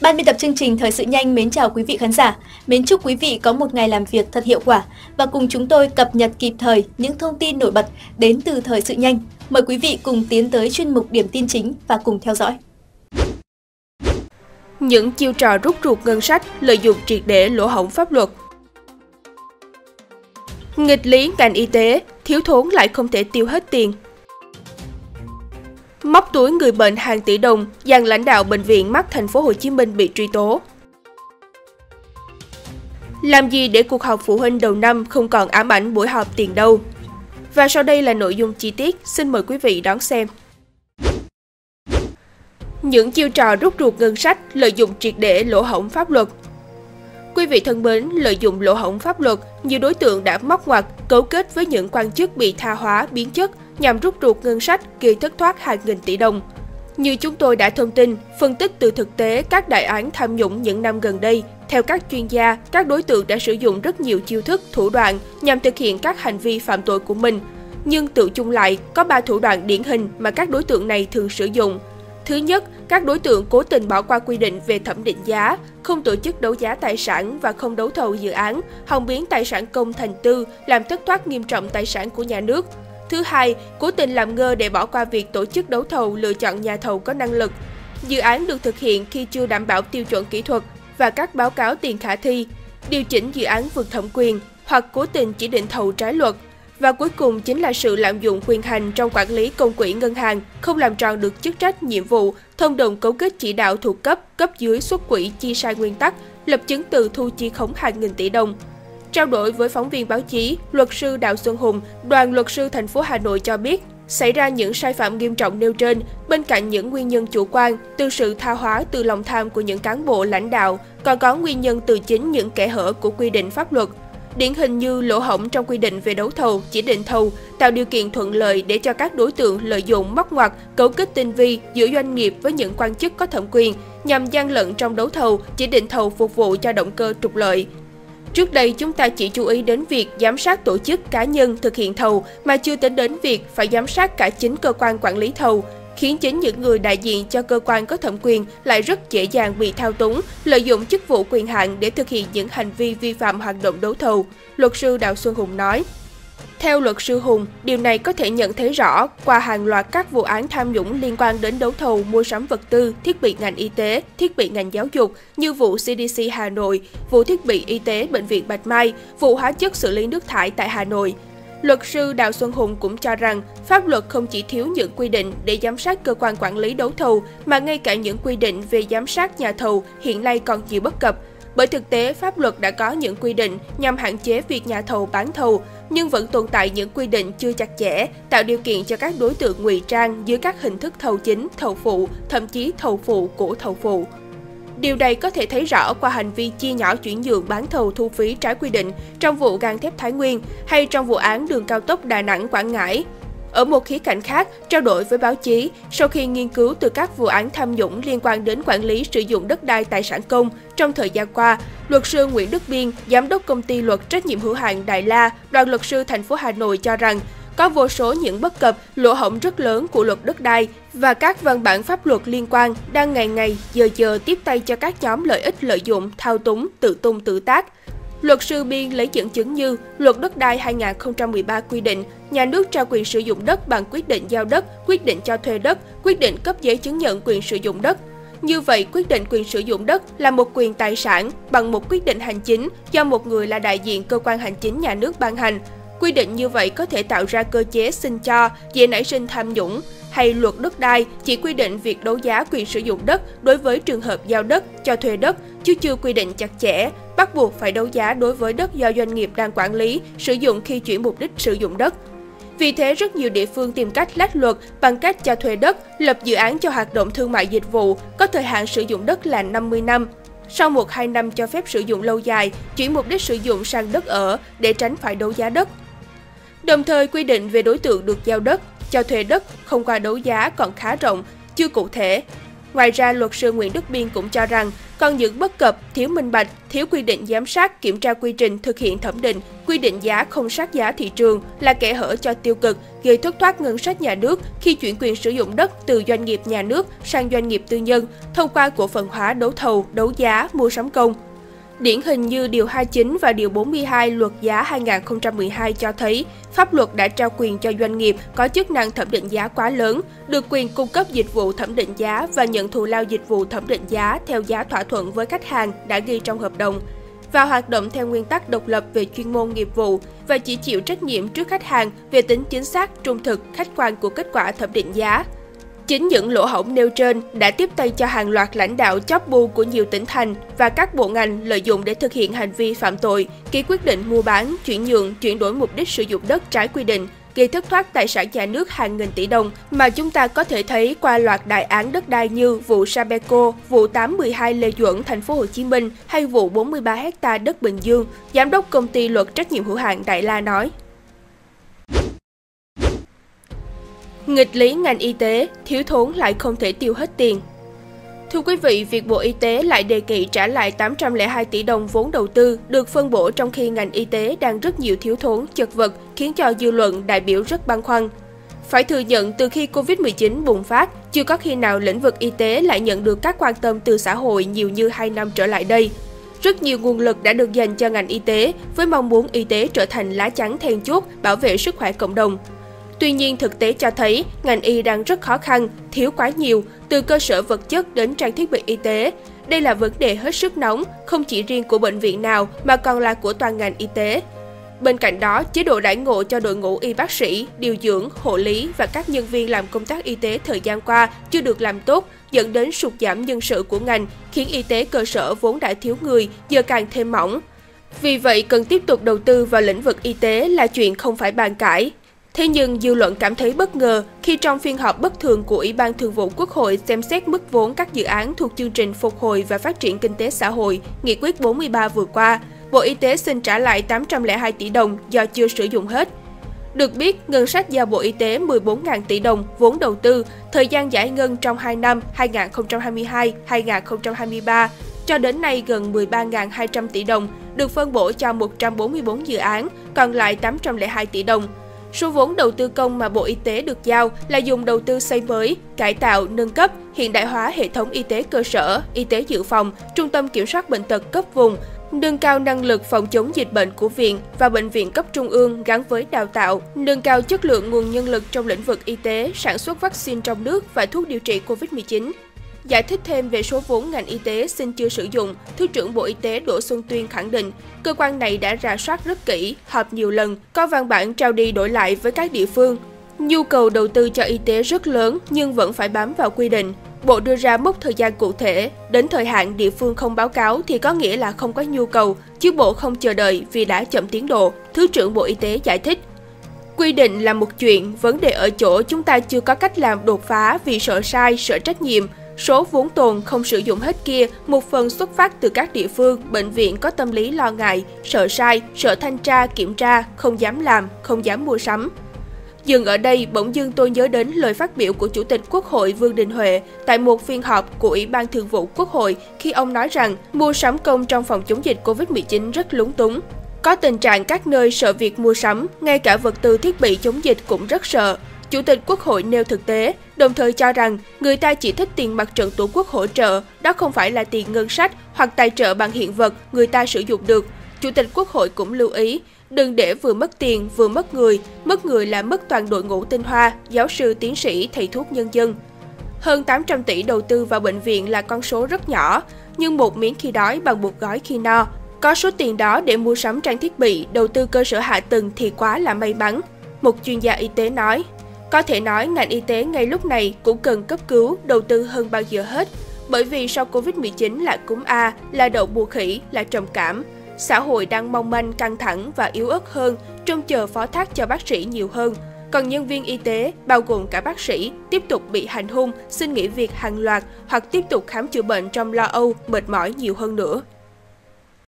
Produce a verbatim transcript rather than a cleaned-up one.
Ban biên tập chương trình Thời sự nhanh mến chào quý vị khán giả. Mến chúc quý vị có một ngày làm việc thật hiệu quả và cùng chúng tôi cập nhật kịp thời những thông tin nổi bật đến từ Thời sự nhanh. Mời quý vị cùng tiến tới chuyên mục điểm tin chính và cùng theo dõi. Những chiêu trò rút ruột ngân sách, lợi dụng triệt để lỗ hổng pháp luật. Nghịch lý ngành y tế, thiếu thốn lại không thể tiêu hết tiền. Móc túi người bệnh hàng tỷ đồng, dàn lãnh đạo bệnh viện mắt thành phố Hồ Chí Minh bị truy tố. Làm gì để cuộc họp phụ huynh đầu năm không còn ám ảnh buổi họp tiền đâu? Và sau đây là nội dung chi tiết, xin mời quý vị đón xem. Những chiêu trò rút ruột ngân sách, lợi dụng triệt để lỗ hổng pháp luật. Quý vị thân mến, lợi dụng lỗ hổng pháp luật, nhiều đối tượng đã móc ngoặt, cấu kết với những quan chức bị tha hóa, biến chất nhằm rút ruột ngân sách, gây thất thoát hàng nghìn tỷ đồng. Như chúng tôi đã thông tin, phân tích từ thực tế các đại án tham nhũng những năm gần đây, theo các chuyên gia, các đối tượng đã sử dụng rất nhiều chiêu thức, thủ đoạn nhằm thực hiện các hành vi phạm tội của mình. Nhưng tự chung lại, có ba thủ đoạn điển hình mà các đối tượng này thường sử dụng. Thứ nhất, các đối tượng cố tình bỏ qua quy định về thẩm định giá, không tổ chức đấu giá tài sản và không đấu thầu dự án, hòng biến tài sản công thành tư, làm thất thoát nghiêm trọng tài sản của nhà nước. Thứ hai, cố tình làm ngơ để bỏ qua việc tổ chức đấu thầu, lựa chọn nhà thầu có năng lực. Dự án được thực hiện khi chưa đảm bảo tiêu chuẩn kỹ thuật và các báo cáo tiền khả thi, điều chỉnh dự án vượt thẩm quyền hoặc cố tình chỉ định thầu trái luật. Và cuối cùng chính là sự lạm dụng quyền hành trong quản lý công quỹ ngân hàng, không làm tròn được chức trách, nhiệm vụ, thông đồng cấu kết chỉ đạo thuộc cấp, cấp dưới xuất quỹ chi sai nguyên tắc, lập chứng từ thu chi khống hàng nghìn tỷ đồng. Trao đổi với phóng viên báo chí, luật sư Đào Xuân Hùng, đoàn luật sư thành phố Hà Nội cho biết, xảy ra những sai phạm nghiêm trọng nêu trên, bên cạnh những nguyên nhân chủ quan, từ sự tha hóa, từ lòng tham của những cán bộ lãnh đạo, còn có nguyên nhân từ chính những kẽ hở của quy định pháp luật. Điển hình như lỗ hổng trong quy định về đấu thầu, chỉ định thầu, tạo điều kiện thuận lợi để cho các đối tượng lợi dụng móc ngoặt, cấu kết tinh vi giữa doanh nghiệp với những quan chức có thẩm quyền nhằm gian lận trong đấu thầu, chỉ định thầu phục vụ cho động cơ trục lợi. Trước đây chúng ta chỉ chú ý đến việc giám sát tổ chức cá nhân thực hiện thầu mà chưa tính đến việc phải giám sát cả chính cơ quan quản lý thầu, khiến chính những người đại diện cho cơ quan có thẩm quyền lại rất dễ dàng bị thao túng, lợi dụng chức vụ quyền hạn để thực hiện những hành vi vi phạm hoạt động đấu thầu, luật sư Đào Xuân Hùng nói. Theo luật sư Hùng, điều này có thể nhận thấy rõ qua hàng loạt các vụ án tham nhũng liên quan đến đấu thầu mua sắm vật tư, thiết bị ngành y tế, thiết bị ngành giáo dục như vụ xê đê xê Hà Nội, vụ thiết bị y tế Bệnh viện Bạch Mai, vụ hóa chất xử lý nước thải tại Hà Nội. Luật sư Đào Xuân Hùng cũng cho rằng pháp luật không chỉ thiếu những quy định để giám sát cơ quan quản lý đấu thầu mà ngay cả những quy định về giám sát nhà thầu hiện nay còn nhiều bất cập. Bởi thực tế, pháp luật đã có những quy định nhằm hạn chế việc nhà thầu bán thầu, nhưng vẫn tồn tại những quy định chưa chặt chẽ, tạo điều kiện cho các đối tượng ngụy trang dưới các hình thức thầu chính, thầu phụ, thậm chí thầu phụ của thầu phụ. Điều này có thể thấy rõ qua hành vi chia nhỏ chuyển nhượng bán thầu thu phí trái quy định trong vụ gang thép Thái Nguyên hay trong vụ án đường cao tốc Đà Nẵng - Quảng Ngãi. Ở một khía cạnh khác, trao đổi với báo chí, sau khi nghiên cứu từ các vụ án tham nhũng liên quan đến quản lý sử dụng đất đai tài sản công trong thời gian qua, luật sư Nguyễn Đức Biên, giám đốc công ty luật trách nhiệm hữu hạn Đại La, đoàn luật sư thành phố Hà Nội cho rằng có vô số những bất cập, lỗ hổng rất lớn của luật đất đai và các văn bản pháp luật liên quan đang ngày ngày, giờ giờ tiếp tay cho các nhóm lợi ích lợi dụng, thao túng, tự tung tự tác. Luật sư Biên lấy dẫn chứng như Luật Đất đai hai nghìn không trăm mười ba quy định, nhà nước trao quyền sử dụng đất bằng quyết định giao đất, quyết định cho thuê đất, quyết định cấp giấy chứng nhận quyền sử dụng đất. Như vậy, quyết định quyền sử dụng đất là một quyền tài sản bằng một quyết định hành chính do một người là đại diện cơ quan hành chính nhà nước ban hành. Quy định như vậy có thể tạo ra cơ chế xin cho, dễ nảy sinh tham nhũng. Hay luật đất đai chỉ quy định việc đấu giá quyền sử dụng đất đối với trường hợp giao đất, cho thuê đất, chứ chưa quy định chặt chẽ, bắt buộc phải đấu giá đối với đất do doanh nghiệp đang quản lý, sử dụng khi chuyển mục đích sử dụng đất. Vì thế, rất nhiều địa phương tìm cách lách luật bằng cách cho thuê đất, lập dự án cho hoạt động thương mại dịch vụ, có thời hạn sử dụng đất là năm mươi năm. Sau một hai năm cho phép sử dụng lâu dài, chuyển mục đích sử dụng sang đất ở để tránh phải đấu giá đất. Đồng thời, quy định về đối tượng được giao đất, cho thuê đất không qua đấu giá còn khá rộng, chưa cụ thể. Ngoài ra, luật sư Nguyễn Đức Biên cũng cho rằng còn những bất cập, thiếu minh bạch, thiếu quy định giám sát, kiểm tra quy trình thực hiện thẩm định, quy định giá không sát giá thị trường là kẽ hở cho tiêu cực, gây thất thoát ngân sách nhà nước khi chuyển quyền sử dụng đất từ doanh nghiệp nhà nước sang doanh nghiệp tư nhân thông qua cổ phần hóa đấu thầu, đấu giá, mua sắm công. Điển hình như Điều hai mươi chín và Điều bốn mươi hai Luật giá hai nghìn không trăm mười hai cho thấy, pháp luật đã trao quyền cho doanh nghiệp có chức năng thẩm định giá quá lớn, được quyền cung cấp dịch vụ thẩm định giá và nhận thù lao dịch vụ thẩm định giá theo giá thỏa thuận với khách hàng đã ghi trong hợp đồng, và hoạt động theo nguyên tắc độc lập về chuyên môn nghiệp vụ và chỉ chịu trách nhiệm trước khách hàng về tính chính xác, trung thực, khách quan của kết quả thẩm định giá. Chính những lỗ hổng nêu trên đã tiếp tay cho hàng loạt lãnh đạo chóp bu của nhiều tỉnh thành và các bộ ngành lợi dụng để thực hiện hành vi phạm tội, ký quyết định mua bán, chuyển nhượng, chuyển đổi mục đích sử dụng đất trái quy định, gây thất thoát tài sản nhà nước hàng nghìn tỷ đồng mà chúng ta có thể thấy qua loạt đại án đất đai như vụ Sabeco, vụ tám mười hai Lê Duẩn, thành phố Hồ Chí Minh hay vụ bốn mươi ba héc-ta đất Bình Dương. Giám đốc công ty luật trách nhiệm hữu hạn Đại La nói. Nghịch lý ngành y tế, thiếu thốn lại không thể tiêu hết tiền. Thưa quý vị, việc Bộ Y tế lại đề nghị trả lại tám trăm lẻ hai tỷ đồng vốn đầu tư được phân bổ trong khi ngành y tế đang rất nhiều thiếu thốn, chật vật, khiến cho dư luận đại biểu rất băn khoăn. Phải thừa nhận, từ khi Covid mười chín bùng phát, chưa có khi nào lĩnh vực y tế lại nhận được các quan tâm từ xã hội nhiều như hai năm trở lại đây. Rất nhiều nguồn lực đã được dành cho ngành y tế với mong muốn y tế trở thành lá chắn then chốt bảo vệ sức khỏe cộng đồng. Tuy nhiên, thực tế cho thấy ngành y đang rất khó khăn, thiếu quá nhiều, từ cơ sở vật chất đến trang thiết bị y tế. Đây là vấn đề hết sức nóng, không chỉ riêng của bệnh viện nào mà còn là của toàn ngành y tế. Bên cạnh đó, chế độ đãi ngộ cho đội ngũ y bác sĩ, điều dưỡng, hộ lý và các nhân viên làm công tác y tế thời gian qua chưa được làm tốt, dẫn đến sụt giảm nhân sự của ngành, khiến y tế cơ sở vốn đã thiếu người, giờ càng thêm mỏng. Vì vậy, cần tiếp tục đầu tư vào lĩnh vực y tế là chuyện không phải bàn cãi. Thế nhưng, dư luận cảm thấy bất ngờ khi trong phiên họp bất thường của Ủy ban Thường vụ Quốc hội xem xét mức vốn các dự án thuộc chương trình phục hồi và phát triển kinh tế xã hội, Nghị quyết bốn mươi ba vừa qua, Bộ Y tế xin trả lại tám trăm lẻ hai tỷ đồng do chưa sử dụng hết. Được biết, ngân sách giao Bộ Y tế mười bốn nghìn tỷ đồng vốn đầu tư, thời gian giải ngân trong hai năm hai nghìn không trăm hai mươi hai đến hai nghìn không trăm hai mươi ba, cho đến nay gần mười ba nghìn hai trăm tỷ đồng, được phân bổ cho một trăm bốn mươi tư dự án, còn lại tám trăm lẻ hai tỷ đồng. Số vốn đầu tư công mà Bộ Y tế được giao là dùng đầu tư xây mới, cải tạo, nâng cấp, hiện đại hóa hệ thống y tế cơ sở, y tế dự phòng, trung tâm kiểm soát bệnh tật cấp vùng, nâng cao năng lực phòng chống dịch bệnh của viện và bệnh viện cấp trung ương gắn với đào tạo, nâng cao chất lượng nguồn nhân lực trong lĩnh vực y tế, sản xuất vaccine trong nước và thuốc điều trị Covid mười chín. Giải thích thêm về số vốn ngành y tế xin chưa sử dụng, Thứ trưởng Bộ Y tế Đỗ Xuân Tuyên khẳng định, cơ quan này đã rà soát rất kỹ, họp nhiều lần, có văn bản trao đi đổi lại với các địa phương. Nhu cầu đầu tư cho y tế rất lớn nhưng vẫn phải bám vào quy định. Bộ đưa ra mốc thời gian cụ thể, đến thời hạn địa phương không báo cáo thì có nghĩa là không có nhu cầu, chứ Bộ không chờ đợi vì đã chậm tiến độ, Thứ trưởng Bộ Y tế giải thích. Quy định là một chuyện, vấn đề ở chỗ chúng ta chưa có cách làm đột phá vì sợ sai, sợ trách nhiệm. Số vốn tồn không sử dụng hết kia, một phần xuất phát từ các địa phương, bệnh viện có tâm lý lo ngại, sợ sai, sợ thanh tra, kiểm tra, không dám làm, không dám mua sắm. Dừng ở đây, bỗng dưng tôi nhớ đến lời phát biểu của Chủ tịch Quốc hội Vương Đình Huệ tại một phiên họp của Ủy ban Thường vụ Quốc hội khi ông nói rằng mua sắm công trong phòng chống dịch Covid mười chín rất lúng túng. Có tình trạng các nơi sợ việc mua sắm, ngay cả vật tư thiết bị chống dịch cũng rất sợ. Chủ tịch Quốc hội nêu thực tế, đồng thời cho rằng người ta chỉ thích tiền mặt trận Tổ quốc hỗ trợ, đó không phải là tiền ngân sách hoặc tài trợ bằng hiện vật người ta sử dụng được. Chủ tịch Quốc hội cũng lưu ý, đừng để vừa mất tiền vừa mất người, mất người là mất toàn đội ngũ tinh hoa, giáo sư, tiến sĩ, thầy thuốc nhân dân. Hơn tám trăm tỷ đầu tư vào bệnh viện là con số rất nhỏ, nhưng một miếng khi đói bằng một gói khi no. Có số tiền đó để mua sắm trang thiết bị, đầu tư cơ sở hạ tầng thì quá là may mắn. Một chuyên gia y tế nói, có thể nói ngành y tế ngay lúc này cũng cần cấp cứu, đầu tư hơn bao giờ hết. Bởi vì sau Covid mười chín là cúm A, là đậu mùa khỉ, là trầm cảm. Xã hội đang mong manh, căng thẳng và yếu ớt hơn, trông chờ phó thác cho bác sĩ nhiều hơn. Còn nhân viên y tế, bao gồm cả bác sĩ, tiếp tục bị hành hung, xin nghỉ việc hàng loạt hoặc tiếp tục khám chữa bệnh trong lo âu, mệt mỏi nhiều hơn nữa.